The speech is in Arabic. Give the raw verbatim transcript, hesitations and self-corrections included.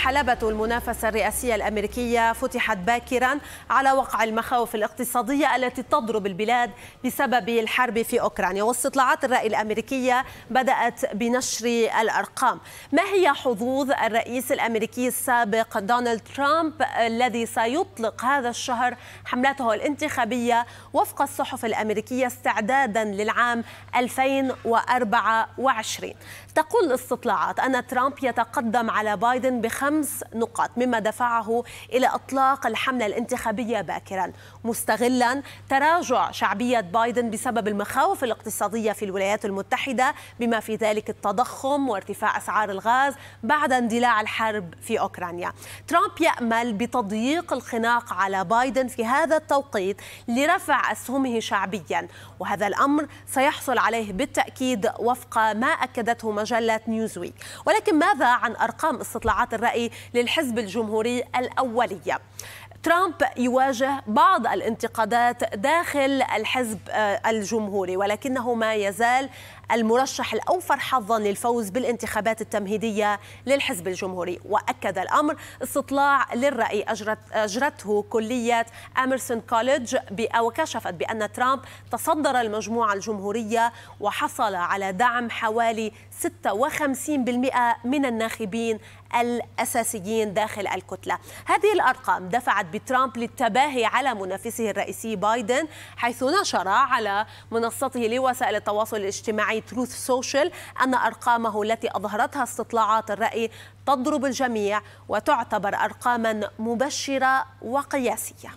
حلبة المنافسة الرئاسية الأمريكية فتحت باكرا على وقع المخاوف الاقتصادية التي تضرب البلاد بسبب الحرب في أوكرانيا، واستطلاعات الرأي الأمريكية بدأت بنشر الأرقام. ما هي حظوظ الرئيس الأمريكي السابق دونالد ترامب الذي سيطلق هذا الشهر حملته الانتخابية وفق الصحف الأمريكية استعدادا للعام ألفين وأربعة وعشرين؟ تقول الاستطلاعات أن ترامب يتقدم على بايدن بخمس نقاط، مما دفعه إلى إطلاق الحملة الانتخابية باكرا، مستغلا تراجع شعبية بايدن بسبب المخاوف الاقتصادية في الولايات المتحدة، بما في ذلك التضخم وارتفاع أسعار الغاز بعد اندلاع الحرب في أوكرانيا. ترامب يأمل بتضييق الخناق على بايدن في هذا التوقيت لرفع أسهمه شعبيا، وهذا الأمر سيحصل عليه بالتأكيد وفق ما أكدته مجلة نيوزويك. ولكن ماذا عن أرقام استطلاعات الرأي للحزب الجمهوري الأولية؟ ترامب يواجه بعض الانتقادات داخل الحزب الجمهوري، ولكنه ما يزال المرشح الأوفر حظا للفوز بالانتخابات التمهيدية للحزب الجمهوري. وأكد الأمر استطلاع للرأي أجرت أجرته كلية أميرسون كوليدج، وكشفت بأن ترامب تصدر المجموعة الجمهورية وحصل على دعم حوالي ستة وخمسين بالمئة من الناخبين الأساسيين داخل الكتلة. هذه الأرقام دفعت بترامب للتباهي على منافسه الرئيسي بايدن، حيث نشر على منصته لوسائل التواصل الاجتماعي تروث سوشيال أن أرقامه التي أظهرتها استطلاعات الرأي تضرب الجميع وتعتبر أرقاما مبشرة وقياسية.